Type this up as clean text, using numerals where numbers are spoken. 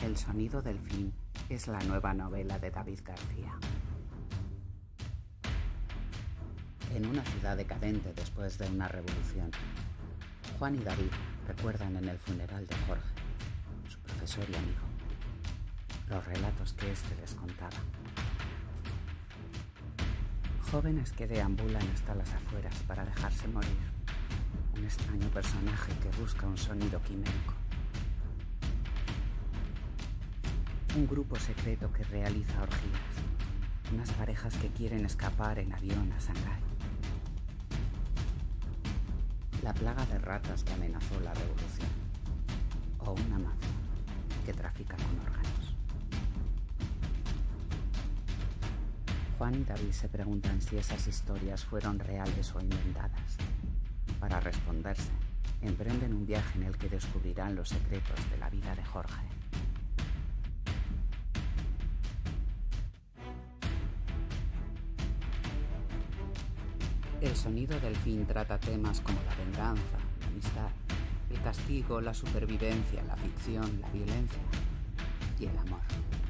El sonido del fin es la nueva novela de David García. En una ciudad decadente después de una revolución, Juan y David recuerdan en el funeral de Jorge, su profesor y amigo, los relatos que éste les contaba. Jóvenes que deambulan hasta las afueras para dejarse morir. Un extraño personaje que busca un sonido quimérico. Un grupo secreto que realiza orgías. Unas parejas que quieren escapar en avión a Shanghái. La plaga de ratas que amenazó la revolución. O una mafia que trafica con órganos. Juan y David se preguntan si esas historias fueron reales o inventadas. Para responderse, emprenden un viaje en el que descubrirán los secretos de la vida de Jorge. El sonido del fin trata temas como la venganza, la amistad, el castigo, la supervivencia, la ficción, la violencia y el amor.